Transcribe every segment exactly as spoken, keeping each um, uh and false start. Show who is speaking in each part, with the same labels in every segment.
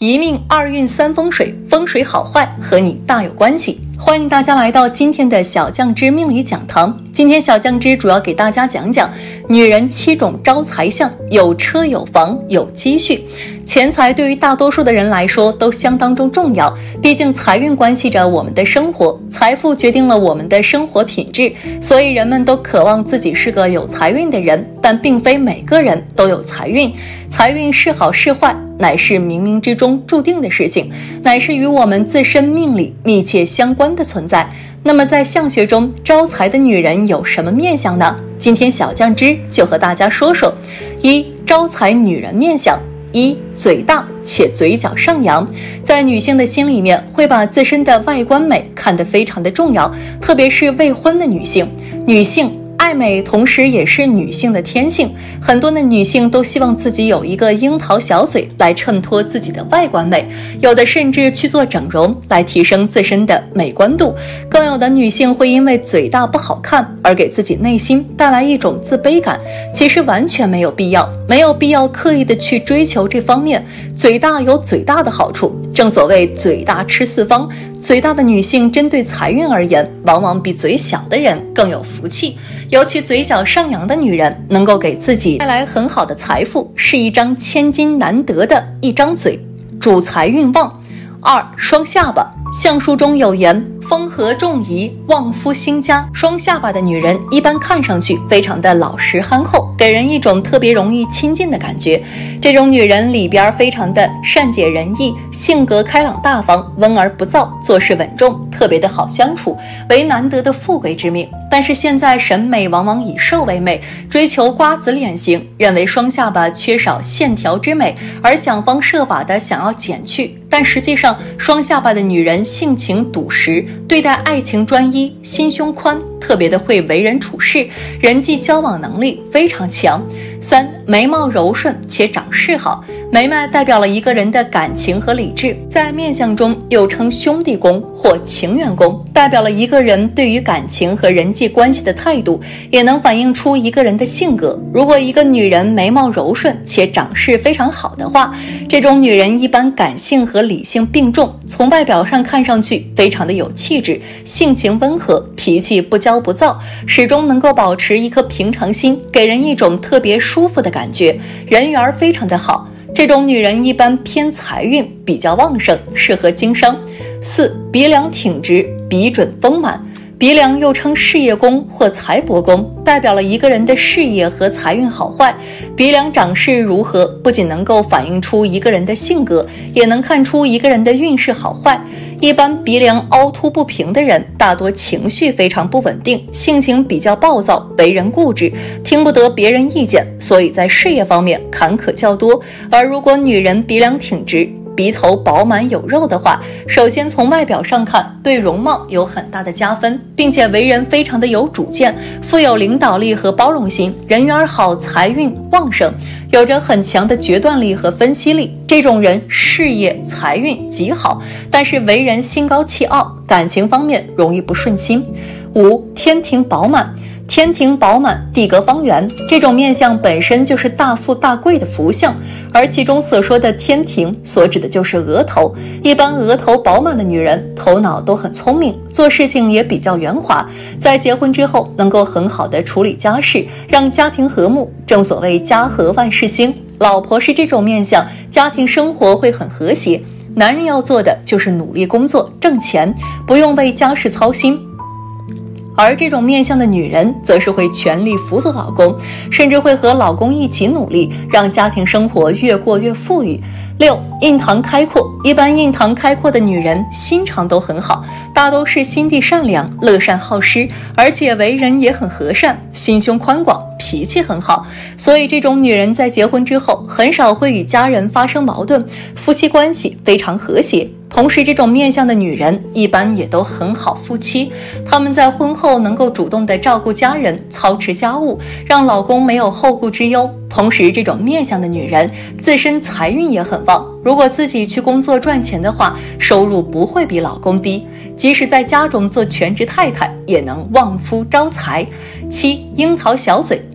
Speaker 1: 一命二运三风水，风水好坏和你大有关系。欢迎大家来到今天的小酱汁命理讲堂。今天小酱汁主要给大家讲讲女人七种招财相，有车有房有积蓄。钱财对于大多数的人来说都相当中重要，毕竟财运关系着我们的生活，财富决定了我们的生活品质，所以人们都渴望自己是个有财运的人，但并非每个人都有财运。财运是好是坏，乃是冥冥之中注定的事情，乃是与我们自身命理密切相关的存在。那么在相学中，招财的女人有什么面相呢？今天小酱汁就和大家说说。一、招财女人面相。一、嘴大且嘴角上扬，在女性的心里面会把自身的外观美看得非常的重要，特别是未婚的女性。女性爱美同时也是女性的天性，很多的女性都希望自己有一个樱桃小嘴来衬托自己的外观美，有的甚至去做整容来提升自身的美观度，更有的女性会因为嘴大不好看而给自己内心带来一种自卑感，其实完全没有必要，没有必要刻意的去追求这方面。嘴大有嘴大的好处，正所谓嘴大吃四方，嘴大的女性针对财运而言，往往比嘴小的人更有福气。尤其嘴角上扬的女人，能够给自己带来很好的财富，是一张千金难得的一张嘴，主财运旺。二、双下巴。相书中有言，风和仲宜，旺夫兴家。双下巴的女人一般看上去非常的老实憨厚，给人一种特别容易亲近的感觉。这种女人里边非常的善解人意，性格开朗大方，温而不躁，做事稳重，特别的好相处，为难得的富贵之命。但是现在审美往往以瘦为美，追求瓜子脸型，认为双下巴缺少线条之美，而想方设法的想要减去。但实际上，双下巴的女人性情笃实，对待爱情专一，心胸宽，特别的会为人处事，人际交往能力非常强。三、眉毛柔顺且长势好。眉毛代表了一个人的感情和理智，在面相中又称兄弟宫或情缘宫，代表了一个人对于感情和人际关系的态度，也能反映出一个人的性格。如果一个女人眉毛柔顺且长势非常好的话，这种女人一般感性和理性并重，从外表上看上去非常的有气质，性情温和，脾气不骄不躁，始终能够保持一颗平常心，给人一种特别舒服的感觉，人缘非常的好。这种女人一般偏财运比较旺盛，适合经商。四、鼻梁挺直，鼻准丰满。鼻梁又称事业宫或财帛宫，代表了一个人的事业和财运好坏。鼻梁长势如何，不仅能够反映出一个人的性格，也能看出一个人的运势好坏。一般鼻梁凹凸不平的人，大多情绪非常不稳定，性情比较暴躁，为人固执，听不得别人意见，所以在事业方面坎坷较多。而如果女人鼻梁挺直，鼻头饱满有肉的话，首先从外表上看，对容貌有很大的加分，并且为人非常的有主见，富有领导力和包容心，人缘好，财运旺盛，有着很强的决断力和分析力。这种人事业财运极好，但是为人心高气傲，感情方面容易不顺心。五、天庭饱满。天庭饱满，地阁方圆，这种面相本身就是大富大贵的福相，而其中所说的天庭所指的就是额头。一般额头饱满的女人头脑都很聪明，做事情也比较圆滑，在结婚之后能够很好的处理家事，让家庭和睦。正所谓家和万事兴，老婆是这种面相，家庭生活会很和谐。男人要做的就是努力工作挣钱，不用为家事操心。而这种面相的女人则是会全力辅佐老公，甚至会和老公一起努力，让家庭生活越过越富裕。六、印堂开阔。一般印堂开阔的女人心肠都很好，大都是心地善良，乐善好施，而且为人也很和善，心胸宽广，脾气很好。所以这种女人在结婚之后很少会与家人发生矛盾，夫妻关系非常和谐。同时这种面相的女人一般也都很好夫妻，她们在婚后能够主动地照顾家人，操持家务，让老公没有后顾之忧。同时这种面相的女人自身财运也很旺，如果自己去工作赚钱的话，收入不会比老公低，即使在家中做全职太太也能旺夫招财。七、樱桃小嘴。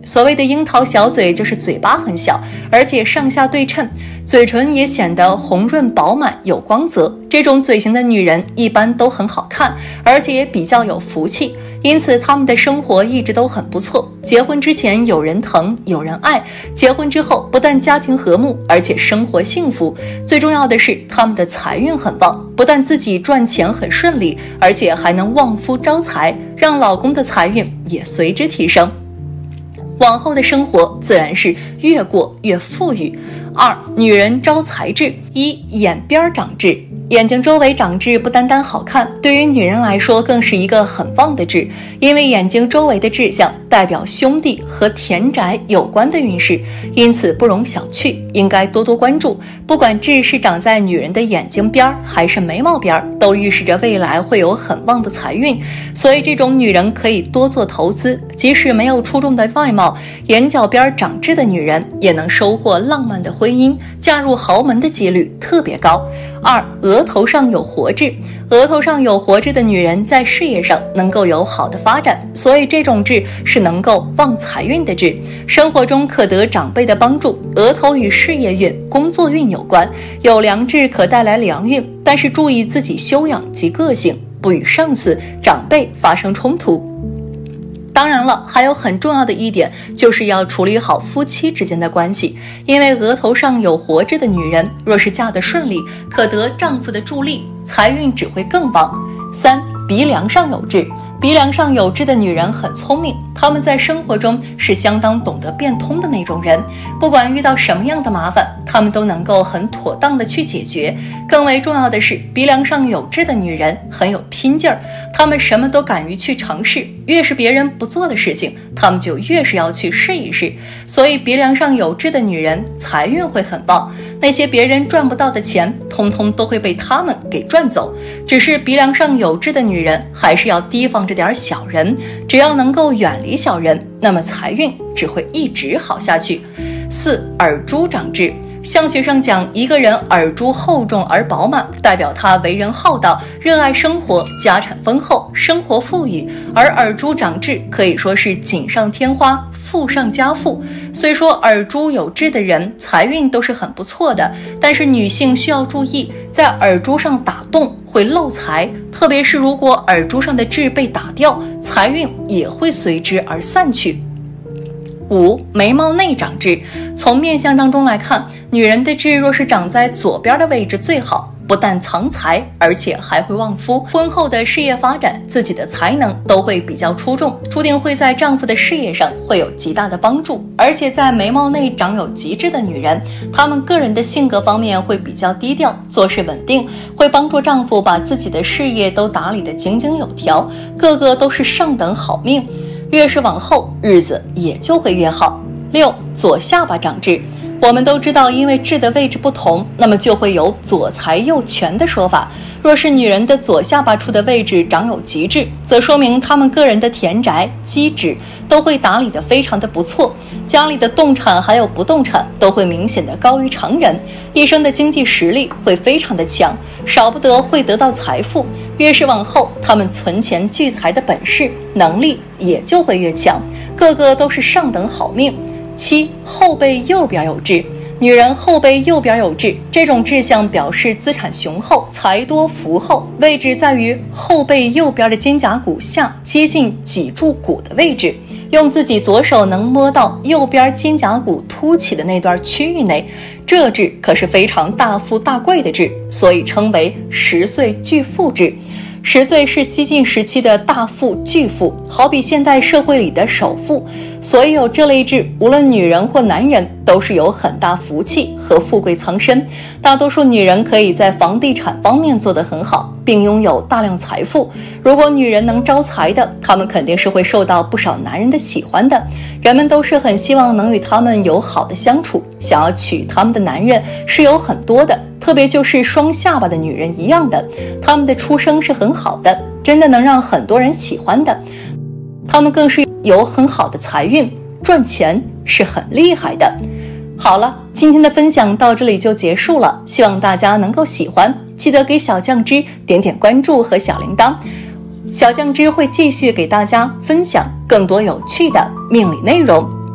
Speaker 1: 所谓的樱桃小嘴就是嘴巴很小，而且上下对称，嘴唇也显得红润饱满有光泽。这种嘴型的女人一般都很好看，而且也比较有福气，因此她们的生活一直都很不错。结婚之前有人疼有人爱，结婚之后不但家庭和睦，而且生活幸福。最重要的是她们的财运很旺，不但自己赚钱很顺利，而且还能旺夫招财，让老公的财运也随之提升。往后的生活自然是越过越富裕。二、女人招财痣。一、眼边长痣。眼睛周围长痣不单单好看，对于女人来说更是一个很旺的痣，因为眼睛周围的痣象代表兄弟和田宅有关的运势，因此不容小觑，应该多多关注。不管痣是长在女人的眼睛边还是眉毛边，都预示着未来会有很旺的财运，所以这种女人可以多做投资。即使没有出众的外貌，眼角边长痣的女人也能收获浪漫的婚姻，嫁入豪门的几率特别高。二、额头上有活痣。额头上有活痣的女人在事业上能够有好的发展，所以这种痣是能够旺财运的痣，生活中可得长辈的帮助。额头与事业运、工作运有关，有良痣可带来良运，但是注意自己修养及个性，不与上司、长辈发生冲突。当然了，还有很重要的一点，就是要处理好夫妻之间的关系，因为额头上有活痣的女人，若是嫁得顺利，可得丈夫的助力，财运只会更旺。三、鼻梁上有痣。鼻梁上有痣的女人很聪明，她们在生活中是相当懂得变通的那种人，不管遇到什么样的麻烦，她们都能够很妥当的去解决。更为重要的是，鼻梁上有痣的女人很有拼劲儿，她们什么都敢于去尝试，越是别人不做的事情，她们就越是要去试一试。所以鼻梁上有痣的女人财运会很旺，那些别人赚不到的钱，通通都会被她们给赚走。只是鼻梁上有痣的女人还是要提防着点小人，只要能够远离小人，那么财运只会一直好下去。四、耳珠长痣。相学上讲，一个人耳珠厚重而饱满，代表他为人厚道，热爱生活，家产丰厚，生活富裕。而耳珠长痣可以说是锦上添花，富上加富。虽说耳珠有痣的人财运都是很不错的，但是女性需要注意，在耳珠上打洞会漏财，特别是如果耳珠上的痣被打掉，财运也会随之而散去。五、眉毛内长痣。从面相当中来看，女人的痣若是长在左边的位置最好，不但藏财，而且还会旺夫。婚后的事业发展，自己的才能都会比较出众，注定会在丈夫的事业上会有极大的帮助。而且在眉毛内长有极痣的女人，她们个人的性格方面会比较低调，做事稳定，会帮助丈夫把自己的事业都打理得井井有条，个个都是上等好命。越是往后，日子也就会越好。六、左下巴长痣。我们都知道，因为痣的位置不同，那么就会有左财右权的说法。若是女人的左下巴处的位置长有极痣，则说明她们个人的田宅、基址都会打理得非常的不错，家里的动产还有不动产都会明显的高于常人，一生的经济实力会非常的强，少不得会得到财富。越是往后，她们存钱聚财的本事、能力也就会越强，个个都是上等好命。七、后背右边有痣。女人后背右边有痣，这种痣象表示资产雄厚，财多福厚，位置在于后背右边的肩胛骨下接近脊柱骨的位置，用自己左手能摸到右边肩胛骨凸起的那段区域内，这痣可是非常大富大贵的痣，所以称为十岁巨富痣。十岁是西晋时期的大富巨富，好比现代社会里的首富，所以有这类痣，无论女人或男人都是有很大福气和富贵藏身。大多数女人可以在房地产方面做得很好，并拥有大量财富。如果女人能招财的，她们肯定是会受到不少男人的喜欢的，人们都是很希望能与她们有好的相处，想要娶她们的男人是有很多的，特别就是双下巴的女人一样的，她们的出生是很好的，真的能让很多人喜欢的，她们更是有很好的财运，赚钱是很厉害的。好了，今天的分享到这里就结束了，希望大家能够喜欢，记得给小酱汁点点关注和小铃铛，小酱汁会继续给大家分享更多有趣的命理内容。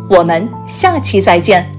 Speaker 1: 我们下期再见。